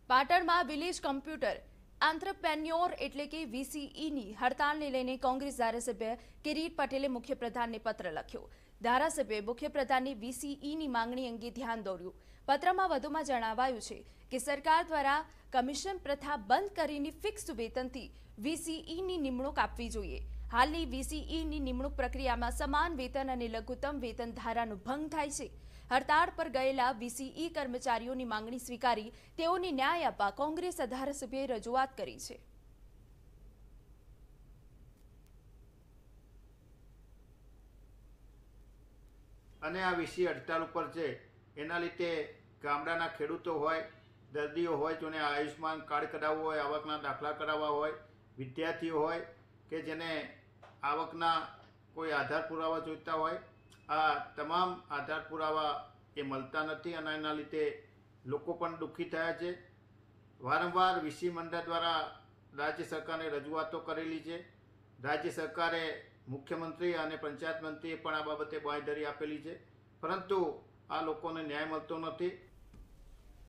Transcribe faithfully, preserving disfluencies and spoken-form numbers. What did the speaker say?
પાટણમાં village computer આંત્રપ્રેન્યોર એટલે કે વીસીઈની હડતાલને લઈને કોંગ્રેસ ધારાસભ્ય કિરીટ પટેલે મુખ્યપ્રધાનને પત્ર લખ્યો। ધારાસભ્યએ મુખ્યપ્રધાનની વીસીઈની માંગણી અંગે ધ્યાન દોર્યું। પત્રમાં વધુમાં જણાવાયું છે કે સરકાર દ્વારા કમિશન પ્રથા બંધ કરીને ફિક્સ વેતનથી વીસીઈની નિમણૂક આપવી જોઈએ। હાલની વીસીઈની નિમણૂક પ્રક્રિયામાં સમાન વેતન અને લઘુત્તમ વેતન ધારાનો ભંગ થાય છે। હડતાળ પર ગયેલા વીસીઈ કર્મચારીઓની માંગણી સ્વીકારી તેઓને ન્યાય આપવા કોંગ્રેસ ધારાસભ્યએ રજૂઆત કરી છે। અને આ વીસી હડતાલ ઉપર છે એના લીધે ગામડાના ખેડૂતો હોય, દર્દીઓ હોય, જેને આયુષ્માન કાર્ડ કરાવવું હોય, આવકના દાખલા કરાવવા હોય, વિદ્યાર્થીઓ હોય કે જેને આવકના કોઈ આધાર પુરાવા જોઈતા હોય, આ તમામ આધાર પુરાવા એ મળતા નથી અને એના લીધે લોકો પણ દુઃખી થયા છે। વારંવાર વીસી મંડળ દ્વારા રાજ્ય સરકારને રજૂઆતો કરેલી છે। રાજ્ય સરકારે મુખ્યમંત્રી અને પંચાયત મંત્રીએ પણ આ બાબતે બાંયધરી આપેલી છે, પરંતુ આ લોકોને ન્યાય મળતો નથી।